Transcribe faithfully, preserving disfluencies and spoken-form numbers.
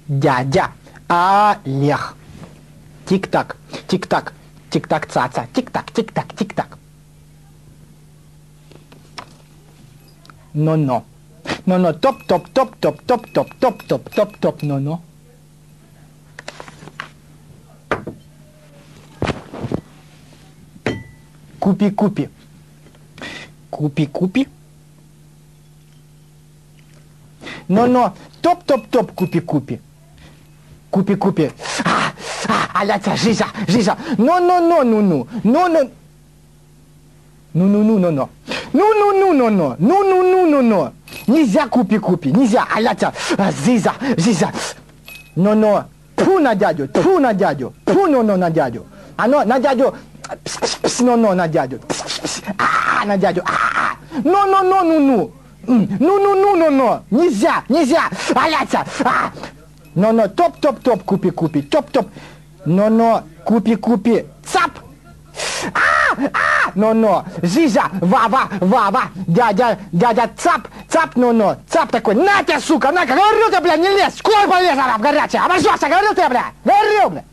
дядя Олег. Тик-так, тик-так, тик-так, ца-ца, тик-так, тик-так, тик-так. Но-но. Но-но, топ-топ-топ-топ-топ-топ-топ-топ-топ, но-но. Купи-купи. Купи-купи. Но-но, топ-топ-топ, купи-купи. Купи-купи. А, а, аляця, жиза, жиза. Но-но-но-ну-ну. Но-но. Ну-ну-ну-ну-ну. Ну-ну-ну-ну-ну. Ну-ну-ну-ну-ну. Нельзя купи-купи. Нельзя, аляця. Жиза, жиза. Но-но. Тьфу на дядю, тьфу на дядю. Тьфу, но-но на дядю. Оно на дядю. Пс-пс-пс, но-но на дядю. Пс-пс-пс. А, на дядю. А, но-но-но-ну-ну. Ну-ну-ну-ну-ну. Нельзя, нельзя. Аляця. А. Но-но, топ-топ-топ, купи-купи, топ-топ. Но-но, купи-купи, цап! А! А! Но-но, жиза, ва-ва, ва-ва, дядя, дядя, цап, цап, но-но, цап такой, на тебя, сука, на-ка, говорю ты, бля, не лезь, скоро полез, она в горячее, обожжешься, говорил ты, бля, говорил, бля.